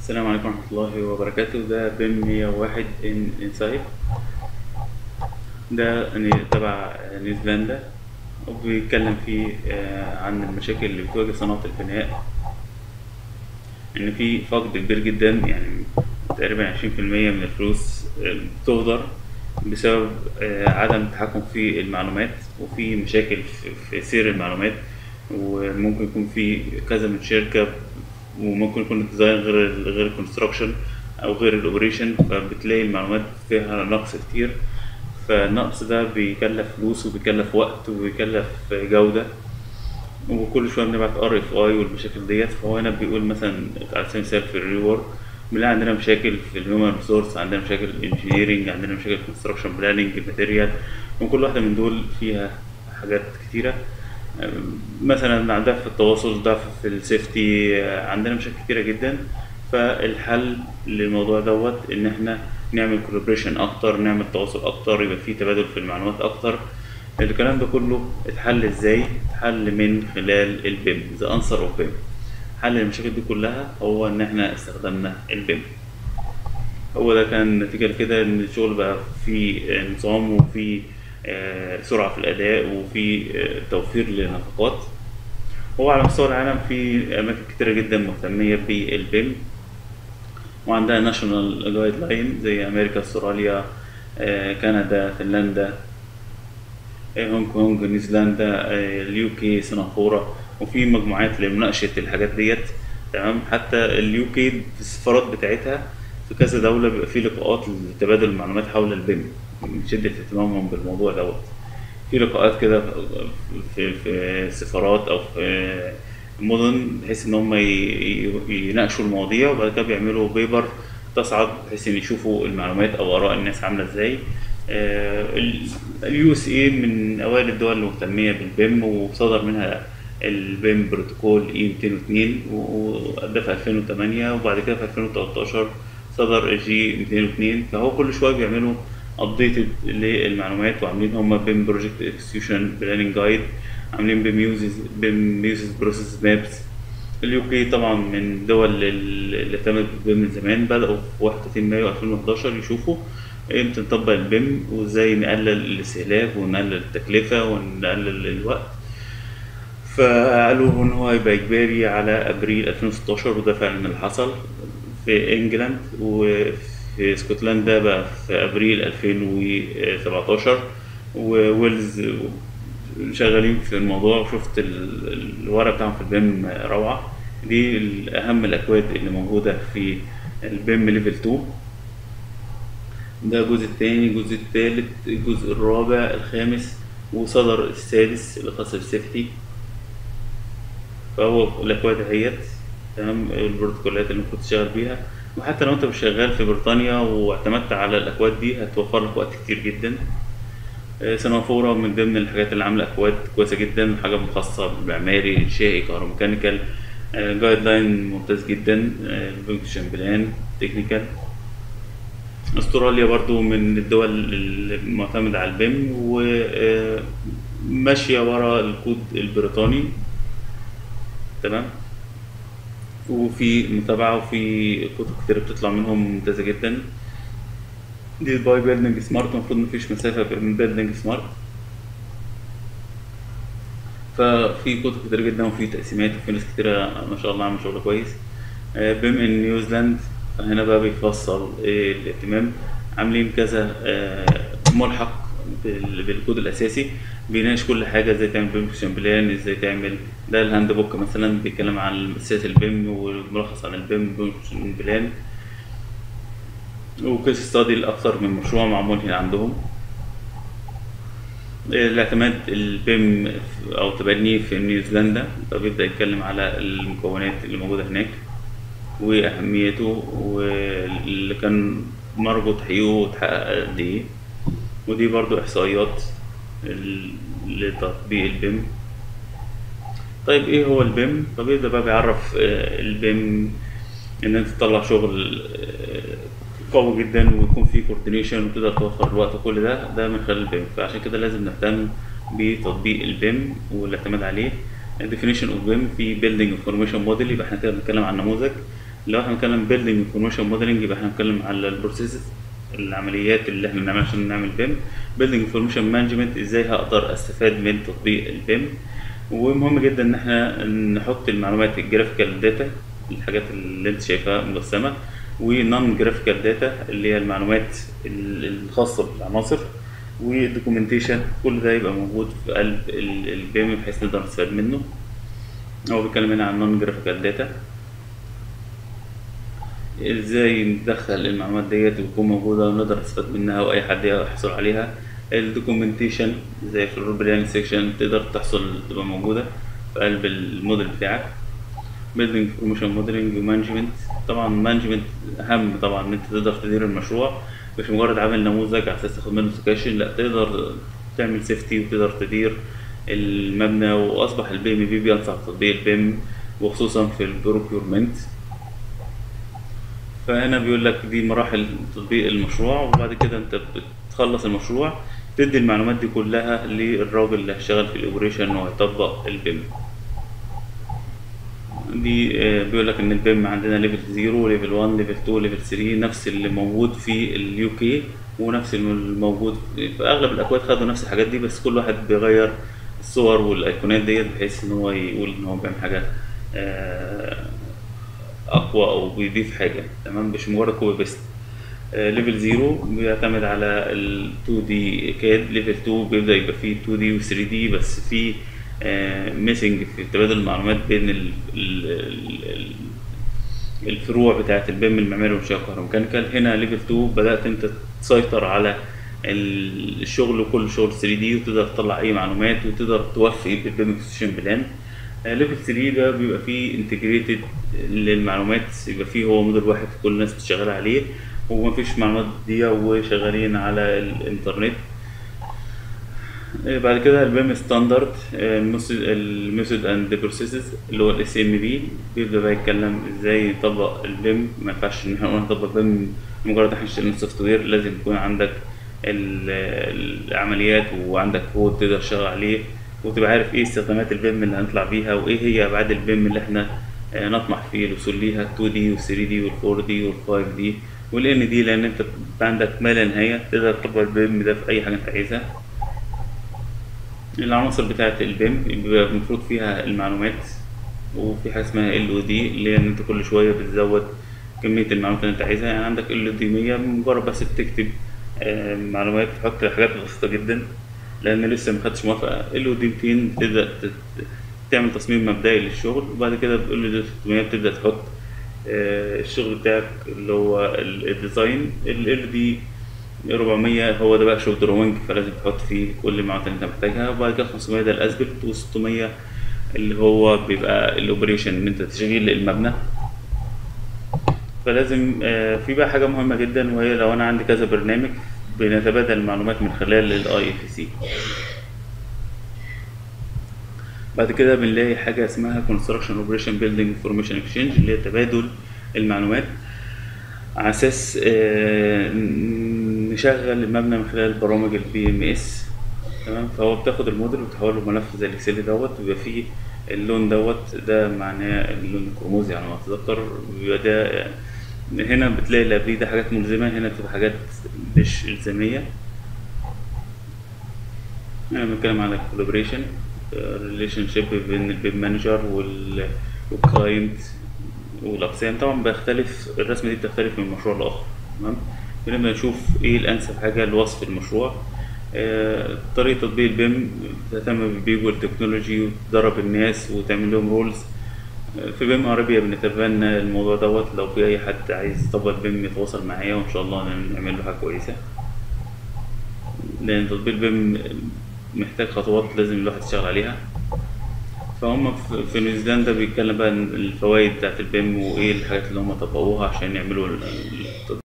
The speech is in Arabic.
السلام عليكم ورحمة الله وبركاته. ده بيم 101 انسايت. ده تبع نيوزيلندا، وبيتكلم فيه عن المشاكل اللي بتواجه صناعة البناء. إن في فقد كبير جدا، يعني تقريبا 20% من الفلوس بتهدر بسبب عدم التحكم في المعلومات، وفي مشاكل في سير المعلومات. وممكن يكون في كذا من شركة، وممكن يكون الديزاين غير الكونستراكشن او غير الاوبريشن، فبتلاقي المعلومات فيها نقص كتير. فالنقص ده بيكلف فلوس وبيكلف وقت وبيكلف جودة، وكل شويه بنبعت RFI والمشاكل ديت. فهو هنا بيقول مثلا على سبيل المثال في الريورك بنلاقي عندنا مشاكل في الهيومن ريسورس، عندنا مشاكل انجينيرنج، عندنا مشاكل في كونستراكشن بلاننج، الماتيريال، وكل واحده من دول فيها حاجات كتيره. مثلا عندها في التواصل، ضعف في السيفتي، عندنا مشاكل كتيرة جدا. فالحل للموضوع دوت ان احنا نعمل كولابريشن اكتر، نعمل تواصل اكتر، يبقى في تبادل في المعلومات اكتر. الكلام ده كله اتحل ازاي؟ اتحل من خلال البيم، ذا انسر اوف بيم. حل المشاكل دي كلها هو ان احنا استخدمنا البيم. هو ده كان نتيجة لكده ان الشغل بقى فيه نظام، وفي سرعة في الأداء، وفي توفير لنفقات. هو على مستوى العالم في أماكن كتيرة جدا مهتمية بالبيم، وعندها ناشونال جايد لاين زي أمريكا، أستراليا، كندا، فنلندا، هونج كونج، نيوزيلندا، اليوكي، سنغافورة. وفي مجموعات لمناقشة الحاجات ديت. تمام. حتى اليوكي في السفارات بتاعتها في كذا دولة بيبقى في لقاءات لتبادل المعلومات حول البيم، من شدة اهتمامهم بالموضوع دوت. في لقاءات كده في سفارات أو في مدن، بحيث إن هم يناقشوا المواضيع، وبعد كده بيعملوا بيبر تصعد بحيث إن يشوفوا المعلومات أو آراء الناس عاملة إزاي. الUSA من أوائل الدول المهتمية بالبيم، وصدر منها البيم بروتوكول E202، وده في 2008، وبعد كده في 2013 صدر جي 202. فهو كل شوية بيعملوا ابديتد للمعلومات، وعاملين هم بيم بروجكت اكسكيوشن بلاننج جايد، عاملين بيم يوزز بروسيس مابس. اليوكي طبعا من الدول اللي اهتمت بالبيم من زمان، بدأوا في 31 مايو 2011 يشوفوا امتى نطبق البيم، وازاي نقلل الاستهلاك ونقلل التكلفة ونقلل الوقت. فقالوا ان هو هيبقى اجباري على ابريل 2016، وده فعلا اللي حصل في انجلاند. وفي اسكتلندا بقى في ابريل 2017، وويلز شغالين في الموضوع. وشفت الورق بتاعهم في البيم روعة. دي اهم الاكواد اللي موجودة في البيم ليفل 2. ده الجزء التاني، الجزء التالت، الجزء الرابع، الخامس، وصدر السادس اللي خاص بالسيفتي. فهو الأكواد اهيت. تمام. البروتوكولات اللي المفروض تشتغل بيها. وحتى لو انت مش شغال في بريطانيا واعتمدت على الأكواد دي، هتوفر لك وقت كتير جدا. سنغافورة من ضمن الحاجات اللي عاملة أكواد كويسة جدا، حاجة خاصة بالمعماري، إنشائي، كهروميكانيكال. جايد لاين ممتاز جدا، فانكشن بلان، تكنيكال. استراليا برضو من الدول المعتمدة على البيم، وماشية ورا الكود البريطاني. تمام. وفي متابعة، وفي كتب كتير بتطلع منهم ممتازة جدا. دي باي بيلدينج سمارت، المفروض مفيش مسافة بين بيلدينج سمارت. ففي كتب كتير جدا، وفي تقسيمات، وفي ناس كتيرة ما شاء الله عامل شغل كويس. بيم ان نيوزيلاند، فهنا بقى بيفصل الاهتمام. عاملين كذا ملحق بالكود الاساسي، بيناقش كل حاجه، ازاي تعمل بيم فيكشن بلان، ازاي تعمل. ده الهاند بوك مثلا بيتكلم عن اساس البيم، والملخص عن البيم فيكشن بلان، وكيس ستادي لاكثر من مشروع معمول هنا عندهم. الاعتماد البيم او تبنيه في نيوزيلندا، فبيبدا يتكلم على المكونات اللي موجوده هناك وأهميته، واللي كان مرجو تحقيقه وتحقق قد إيه. ودي برضو إحصائيات لتطبيق البيم. طيب إيه هو البيم؟ فبيبدأ بقى بيعرف البيم إن أنت تطلع شغل قوي جدا، ويكون فيه كوردينيشن، وتقدر توفر الوقت. كل ده من خلال البيم. فعشان كده لازم نهتم بتطبيق البيم والاعتماد عليه. definition of BIM في building information model، يبقى احنا كده بنتكلم عن نموذج. لو احنا بنتكلم بيلدينج انفورميشن موديلنج يبقى احنا بنتكلم على البروسيسز، العمليات اللي احنا بنعملها عشان نعمل بيم. بيلدينج انفورميشن مانجمنت ازاي هقدر استفاد من تطبيق البيم. ومهم جدا ان احنا نحط المعلومات الجرافيكال داتا، الحاجات اللي انت شايفها مجسمه، ونون جرافيكال داتا اللي هي المعلومات الخاصه بالعناصر، والدوكيومنتيشن. كل ده يبقى موجود في قلب البيم بحيث نقدر نستفاد منه. هو بيتكلم هنا عن نون جرافيكال داتا، ازاي ندخل المعلومات ديت وتكون موجودة ونقدر نستفاد منها واي حد يحصل عليها. الدوكيومنتيشن زي في الرول بلاننج سيكشن تقدر تبقى موجودة في قلب الموديل بتاعك. بيلدينج انفورميشن موديلنج ومانجمنت. طبعا مانجمنت اهم، طبعا ان انت تقدر تدير المشروع، مش مجرد عامل نموذج على اساس تاخد منه سكاشن، لا تقدر تعمل سيفتي وتقدر تدير المبنى. واصبح البي ام بي بينصح تطبيق البيم وخصوصا في البروكيورمنت. فهنا بيقول لك دي مراحل تطبيق المشروع، وبعد كده انت بتخلص المشروع تدي المعلومات دي كلها للراجل اللي هيشتغل في الاوبريشن وهيطبق البيم. دي بيقول لك ان البيم عندنا ليفل 0 ليفل 1 ليفل 2 ليفل 3، نفس اللي موجود في اليو كي ونفس الموجود في اغلب الاكواد. خدوا نفس الحاجات دي، بس كل واحد بيغير الصور والايقونات ديت بحيث ان هو يقول ان هو بيعمل حاجه اقوى او بيضيف حاجه. تمام، مش مجرد كوبي بيست. ليفل 0 بيعتمد على ال 2 دي كاد. ليفل 2 بيبدا يبقى فيه 2 دي و 3 دي، بس في ميسنج في تبادل المعلومات بين الفروع بتاعه البيم المعماري والانشاء الكهروميكانيكال. هنا ليفل 2 بدات انت تسيطر على الشغل، وكل شغل 3 دي، وتقدر تطلع اي معلومات وتقدر توفي بالبيم اكسكيوشن بلان. ليفل 3 ده بيبقى فيه انتجريتد للمعلومات، يبقى فيه هو موديل واحد كل الناس بتشتغل عليه ومفيش معلومات دي وشغالين على الانترنت. بعد كده البيم ستاندرد، الميثود اند بروسيسز اللي هو الاس ام بي. بيبدا بقى يتكلم ازاي يطبق البيم. ما ينفعش ان احنا نطبق بيم مجرد احنا اشتغلنا سوفت وير، لازم يكون عندك العمليات وعندك كود تقدر تشتغل عليه، وتبقى عارف ايه استخدامات البيم اللي هنطلع بيها، وايه هي ابعاد البيم اللي احنا نطمح في الوصول ليها، 2 دي و 3 دي وال 4 دي وال 5 دي والان دي، لان انت عندك ما لا نهايه تقدر تطبق البيم ده في اي حاجه انت عايزها. العناصر بتاعه البيم بيبقى المفروض فيها المعلومات، وفي حاجه اسمها ال او دي اللي هي ان انت كل شويه بتزود كميه المعلومات اللي انت عايزها. يعني عندك ال او دي 100 مجرد بس بتكتب معلومات، تحط حاجات بسيطه جدا لان لسه ما خدتش موافقه. ال او دي 200 تبدا تعمل تصميم مبدئي للشغل، وبعد كده بال او دي 600 بتبدا تحط الشغل بتاعك اللي هو الديزاين. ال او دي 400 هو ده بقى شغل دروينج، فلازم تحط فيه كل المعلومات اللي انت محتاجها. وبعد كده 500 ده الاسبلت، و600 اللي هو بيبقى الاوبريشن ان انت تشغيل المبنى. فلازم في بقى حاجه مهمه جدا، وهي لو انا عندي كذا برنامج بنتبادل المعلومات من خلال الاي اف سي. بعد كده بنلاقي حاجه اسمها كونستراكشن اوبريشن بيلدينج انفورميشن اكسشينج، اللي هي تبادل المعلومات على اساس نشغل المبنى من خلال برامج البي ام اس. تمام، فهو بتاخد الموديل وتحوله لملف زي الاكسل دوت، ويبقى فيه اللون دوت، ده معناه اللون الكرموزي على ما اتذكر. بيبقى ده هنا بتلاقي اللي قبليه ده حاجات ملزمه، هنا بتبقى حاجات مش الزاميه. انا بنتكلم على الكولابريشن ريليشن شيب بين البيم مانجر والكلاينت والاقسام. طبعا بيختلف الرسمه دي، بتختلف من مشروع لاخر. تمام، لما نشوف ايه الانسب حاجه لوصف المشروع. طريقه تطبيق البيم بتهتم بالبيج والتكنولوجي وتدرب الناس وتعمل لهم رولز. في بيم عربية بنتبنى الموضوع دوت، لو في اي حد عايز يطبق بيم يتواصل معايا وان شاء الله نعمل له حاجه كويسه، لان تطبيق البيم محتاج خطوات لازم الواحد يشتغل عليها. فهم في نيوزيلندا بيتكلم بقى الفوائد بتاعت البيم وايه الحاجات اللي هم طبقوها عشان يعملوا